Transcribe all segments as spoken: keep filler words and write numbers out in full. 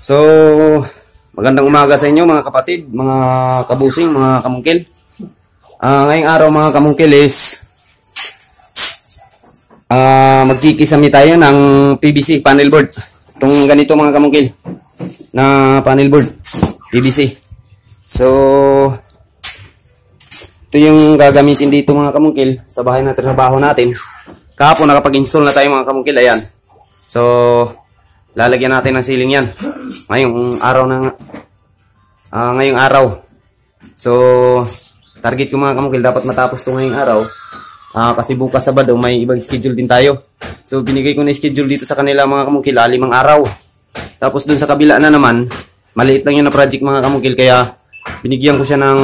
So, magandang umaga sa inyo mga kapatid, mga kabusing, mga kamungkil. Uh, ngayong araw mga kamungkil is uh, magkikisami tayo ng P V C panel board. Itong ganito mga kamungkil na panel board, P V C. So, ito yung gagamitin dito mga kamungkil sa bahay na trabaho natin. Kahapon nakapag-install na tayo mga kamungkil, ayan. So, lalagyan natin ng ceiling yan. Ngayong araw na uh, ngayong araw. So, target ko mga kamungkil, dapat matapos ito ngayong araw. Uh, kasi bukas Sabado, may ibang schedule din tayo. So, binigay ko na schedule dito sa kanila mga kamungkil, limang araw. Tapos dun sa kabila na naman, maliit lang yun na project mga kamungkil. Kaya, binigyan ko siya ng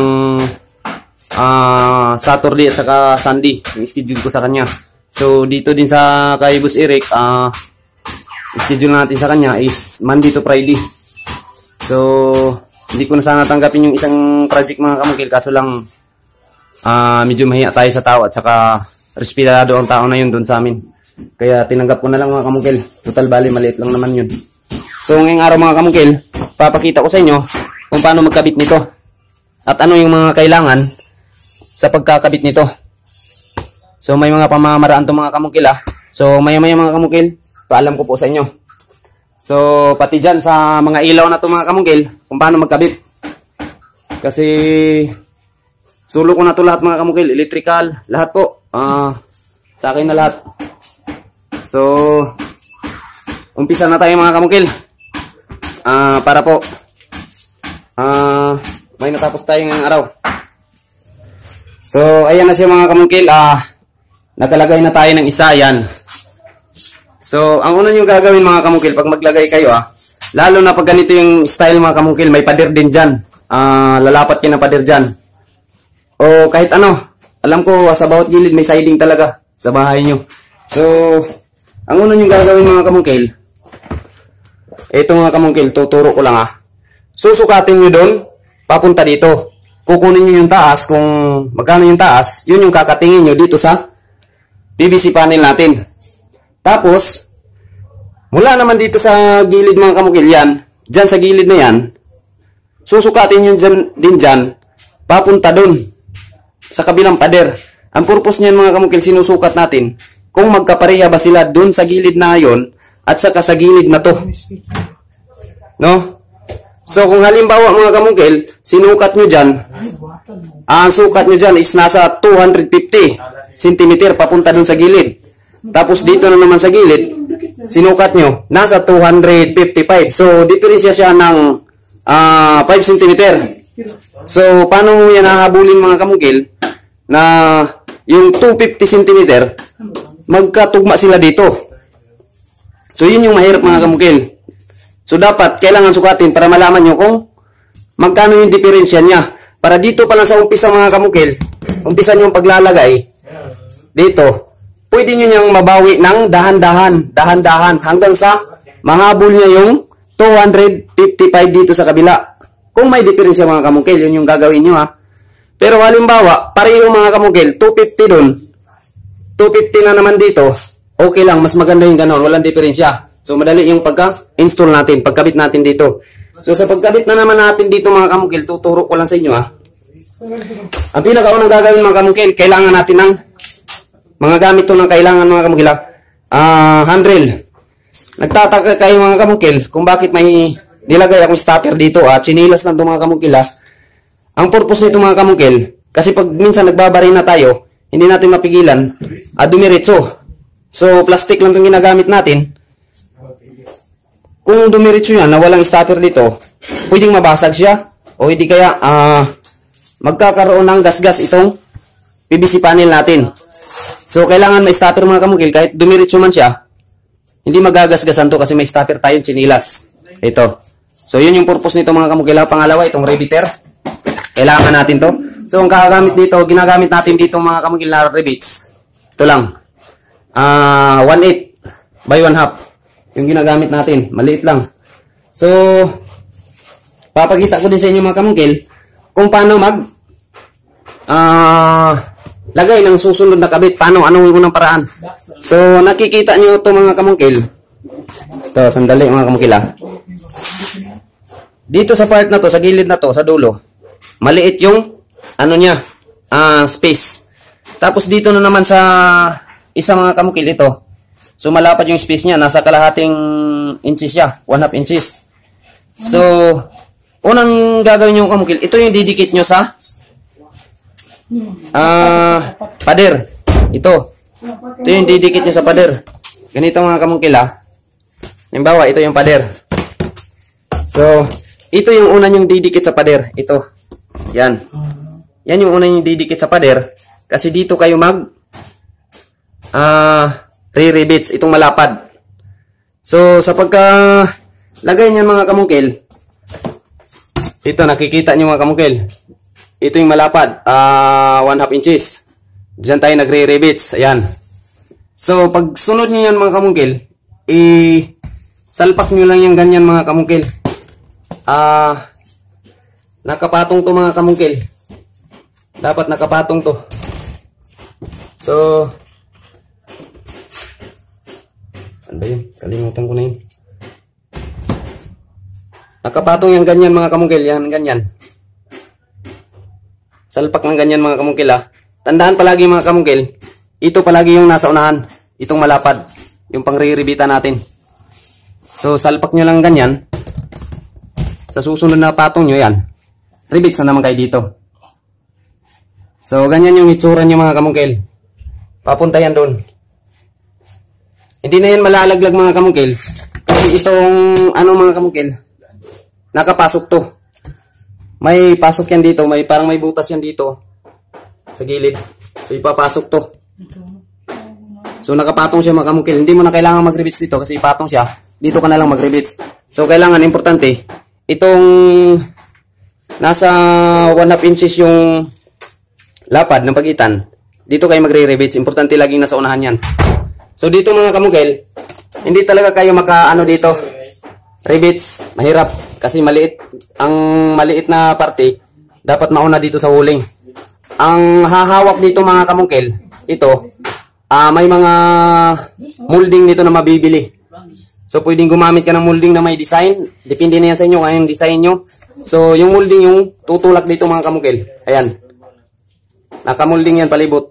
uh, Saturday at saka Sunday. Yung schedule ko sa kanya. So, dito din sa kay Boss Eric, ah, uh, schedule natin sa kanya is Monday to Friday. So, hindi ko na sana tanggapin yung isang project mga kamungkil. Kaso lang, uh, medyo mahiya tayo sa tao at saka respetado ang tao na yun doon sa amin. Kaya tinanggap ko na lang mga kamungkil. Total bali, maliit lang naman yun. So, ngayong araw mga kamungkil, papakita ko sa inyo kung paano magkabit nito. At ano yung mga kailangan sa pagkakabit nito. So, may mga pamamaraan to mga kamungkil ah. So, maya-maya mga kamungkil, paalam ko po sa inyo. So, pati dyan sa mga ilaw na ito mga kamungkil, kung paano magkabit. Kasi, sulo ko na ito lahat mga kamungkil. Electrical, lahat po. Uh, sa akin na lahat. So, umpisa na tayo mga kamungkil. Uh, para po, uh, may natapos tayo ngayong araw. So, ayan na siya mga kamungkil. Ah, uh, nakalagay na tayo ng isa, yan. So, ang una nyo gagawin mga kamungkil, pag maglagay kayo ah, lalo na pag ganito yung style mga kamungkil, may pader din dyan. Uh, lalapat kayo ng pader dyan. O kahit ano, alam ko sa bawat gilid may siding talaga sa bahay nyo. So, ang una nyo gagawin mga kamungkil, ito mga kamungkil, tuturo ko lang ah. Susukatin nyo doon, papunta dito. Kukunin nyo yung taas, kung magkano yung taas, yun yung kakatingin nyo dito sa P V C panel natin. Tapos, mula naman dito sa gilid mga kamungkil yan, dyan sa gilid na yan, susukatin yun dyan, din dyan, papunta dun, sa kabilang pader. Ang purpose niyan mga kamungkil, sinusukat natin, kung magkapareha ba sila dun sa gilid na yon at saka sa gilid na to. No? So, kung halimbawa mga kamungkil, sinukat nyo dyan, ang sukat nyo dyan is nasa two hundred fifty centimeter papunta dun sa gilid. Tapos dito na naman sa gilid, sinukat nyo, nasa two hundred fifty-five. So, diferensya siya ng uh, five centimeter. So, paano mo yan hahabulin mga kamungkil na yung two hundred fifty centimeter, magkatugma sila dito. So, yun yung mahirap mga kamungkil. So, dapat, kailangan sukatin para malaman nyo kung magkano yung diferensya niya. Para dito pa lang sa umpisa mga kamungkil, umpisa nyo yung paglalagay, dito, pwede nyo niyang mabawi ng dahan-dahan, dahan-dahan, hanggang sa mahabol niya yung two hundred fifty-five dito sa kabila. Kung may diferensya mga kamungkil, yun yung gagawin nyo ha. Pero halimbawa, pareho mga kamungkil, two fifty dun, two fifty na naman dito, okay lang, mas maganda yung ganon, walang diferensya. So, madali yung pagka-install natin, pagkabit natin dito. So, sa pagkabit na naman natin dito mga kamungkil, tuturo ko lang sa inyo ha. Ang pinakaunang gagawin mga kamungkil, kailangan natin ng mga gamit to ng kailangan mga kamungkil ah, uh, handrail. Nagtataka kayo mga kamungkil kung bakit may nilagay akong stopper dito ah, chinilas lang to mga kamungkil ah. Ang purpose nito mga kamungkil, kasi pag minsan nagbabari na tayo, hindi natin mapigilan, ah, dumiretso. So, plastic lang itong ginagamit natin. Kung dumiretso yan na walang stopper dito, pwedeng mabasag siya o hindi kaya ah, magkakaroon ng gasgas itong P V C panel natin. So, kailangan may stopper mga kamungkil. Kahit dumiretso man siya, hindi magagasgasan to kasi may stopper tayong chinilas. Ito. So, yun yung purpose nito mga kamungkil. Pangalawa, itong riveter. Kailangan natin to. So, ang kakagamit dito, ginagamit natin dito mga kamungkil na rivets. Ito lang. Uh, one eighth by one half. Yung ginagamit natin. Maliit lang. So, papakita ko din sa inyo mga kamungkil kung paano mag ah... Uh, lagay ng susunod na kabit. Paano? Anong unang paraan? So, nakikita nyo ito mga kamungkil. Ito, sandali mga kamungkil ah. Dito sa part na to, sa gilid na to, sa dulo, maliit yung, ano niya, ah, space. Tapos dito na naman sa isa mga kamukil ito. So malapad yung space niya, nasa kalahating inches siya, one half inches. So, unang gagawin nyo kamukil, ito yung didikit nyo sa ah, pader. Ito. Ito yung didikit nyo sa pader. Ganito mga kamukil ha. Halimbawa, ito yung pader. So, ito yung una yung didikit sa pader. Ito. Yan. Yan yung una yung didikit sa pader. Kasi dito kayo mag ah, re-rivets. Itong malapad. So, sa pagka lagay niyan mga kamukil, ito nakikita nyo mga kamukil. Ito yung malapad. Ah, one half inches. Diyan tayo nagre-rivets. Ayan. So, pag sunod nyo yan mga kamukil, i-salpak nyo lang yung ganyan mga kamukil. Ah, nakapatong to mga kamukil. Dapat nakapatong to. So, ano ba yun? Kalimutan ko na yun. Nakapatong yung ganyan mga kamukil. Yan, ganyan. Salpak ng ganyan mga kamukil ha. Tandaan palagi mga kamukil, ito palagi yung nasa unahan. Itong malapad. Yung pang-riribita natin. So, salpak nyo lang ganyan. Sa susunod na patong nyo yan, rivets na naman kayo dito. So, ganyan yung itsura nyo mga kamukil. Papunta yan doon. Hindi na yan malalaglag mga kamukil. Kasi itong, ano mga kamukil, nakapasok to. May pasok yan dito. May, parang may butas yan dito. Sa gilid. So, ipapasok to. So, nakapatong siya mga kamukil. Hindi mo na kailangan mag-rivets dito kasi ipatong siya. Dito ka na lang mag-rivets. So, kailangan, importante, itong nasa one half inches yung lapad ng pagitan, dito kayo magre-rivets. Importante laging nasa unahan yan. So, dito mga kamukil, hindi talaga kayo maka-ano dito, rivets. Mahirap. Kasi maliit. Ang maliit na parte, dapat mauna dito sa wuling. Ang hahawak dito mga kamukil, ito, uh, may mga molding dito na mabibili. So, pwedeng gumamit ka ng molding na may design. Depende na yan sa inyo kung anong design nyo. So, yung molding yung tutulak dito mga kamukil. Ayan. Nakamolding yan palibot.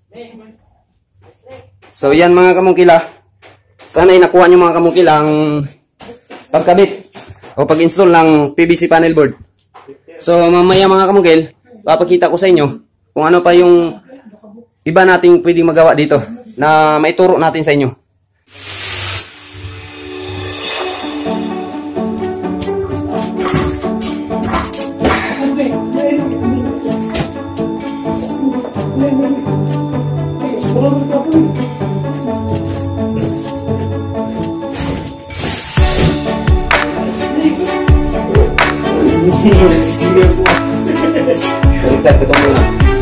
So, yan mga kamukil ah. Sana ay nakuha nyo mga kamukil ang pagkabit o pag-install ng P V C panel board. So, mamaya mga kamukil, papakita ko sa inyo kung ano pa yung iba nating pwedeng magawa dito na maituro natin sa inyo. Baliktad ko muna.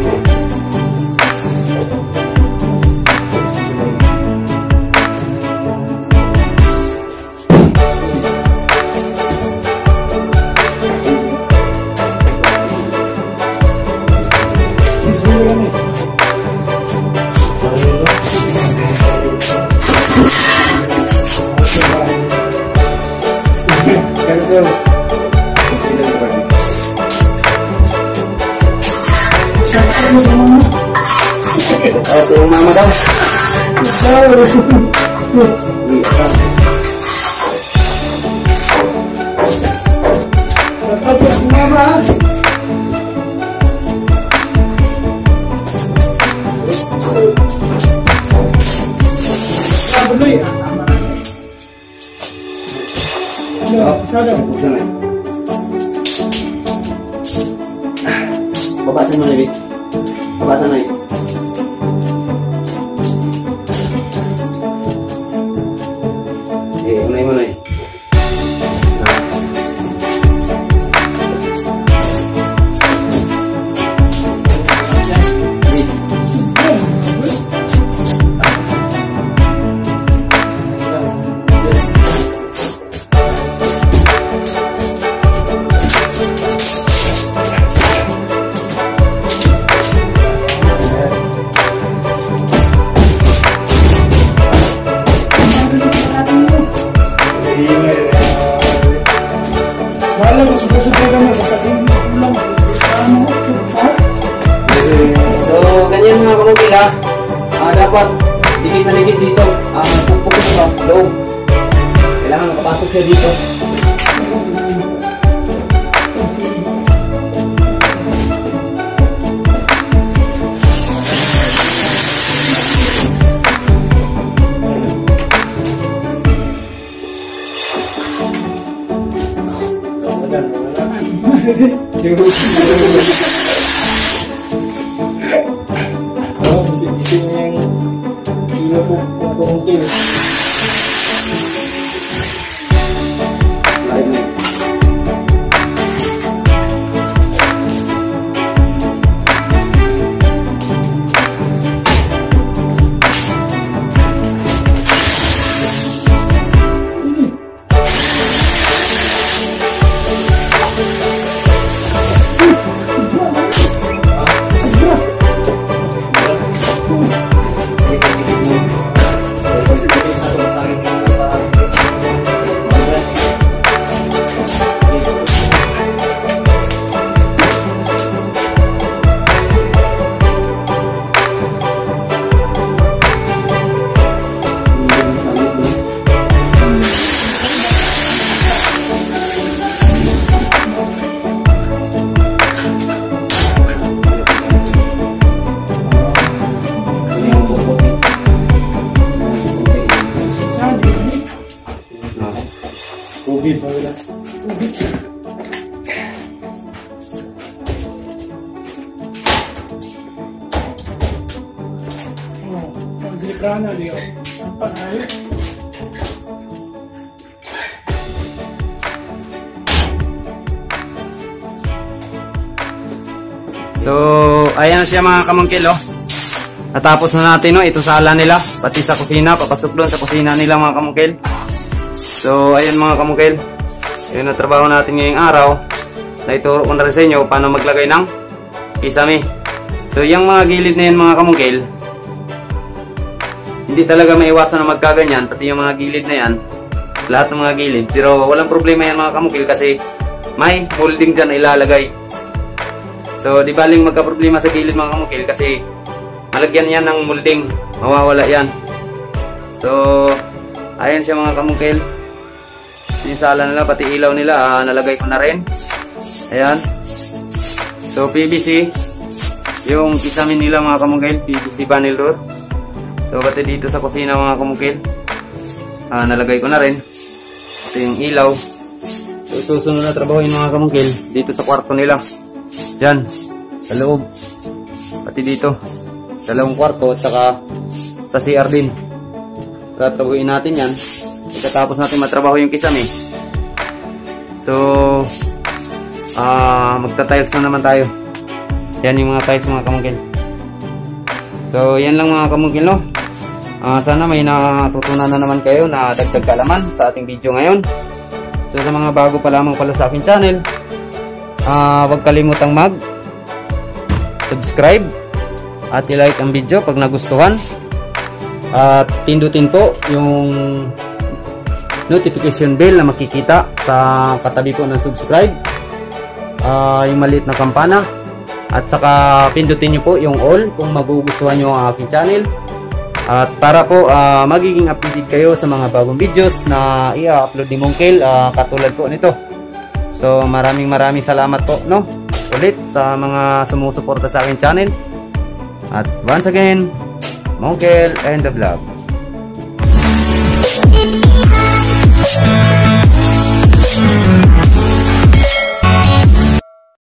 Cancel. Oh, so mama daw. Tapos mama. Sabuloy. Sana. Babasan mo na, Vic. Babasan na, Vic. Eh, unay mo na, eh. Wala ko susunod ka mo sa tingin mo lang. Ano? So, ganyan mga kamukil ha. Ah, dapat dikit na dikit dito. Ah, pupukot sa loob. Kailangan makapasok siya dito. Oh, bising-bising niya yung kilo po kung kilo. Ubid pa wala. Ubid. Oh, ang dilikrana liyo. Ang panay. So, ayan na siya mga kamangkil oh. Natapos na natin no, ito sala nila, pati sa kusina, papasok doon sa kusina nila mga kamangkil. So, ayun mga kamukil. Ayun na trabaho natin ngayong araw. Naituro ko na rin sa inyo paano maglagay ng kisame. So, yung mga gilid na yan mga kamukil, hindi talaga maiwasan na magkaganyan. Pati yung mga gilid na yan, lahat ng mga gilid. Pero walang problema yan mga kamukil kasi may molding dyan na ilalagay. So, di baling magka-problema sa gilid mga kamukil kasi malagyan yan ng molding. Mawawala yan. So, ayun siya mga kamukil. Yung sala nila, pati ilaw nila, ah, nalagay ko na rin. Ayan. So, P V C. Yung kisame nila mga kamukil, P V C panel door. So, pati dito sa kusina mga kamukil, ah, nalagay ko na rin. Ito yung ilaw. So, susunod na trabaho yung mga kamukil dito sa kwarto nila. Diyan, sa loob. Pati dito. Dalawang kwarto at saka sa C R din. Tatrabahuin natin yan. Pagkatapos natin matrabaho yung kisame. So, uh, magta-tiles na naman tayo. Yan yung mga tiles mga kamungkil. So, yan lang mga kamungkil no. Uh, sana may natutunan na naman kayo na dagdag kaalaman sa ating video ngayon. So, sa mga bago pa lamang pala sa aking channel, uh, huwag kalimutang mag subscribe at i-like ang video pag nagustuhan. At pindutin po yung notification bell na makikita sa katabi po ng subscribe, uh, yung maliit na kampana, at saka pindutin nyo po yung all kung magugustuhan nyo ang aking channel, at para po uh, magiging updated kayo sa mga bagong videos na i-upload ni Mongkel, uh, katulad po nito. So maraming maraming salamat po no ulit sa mga sumusuporta sa aking channel, at once again, Mongkel and the vlog. We'll be right back.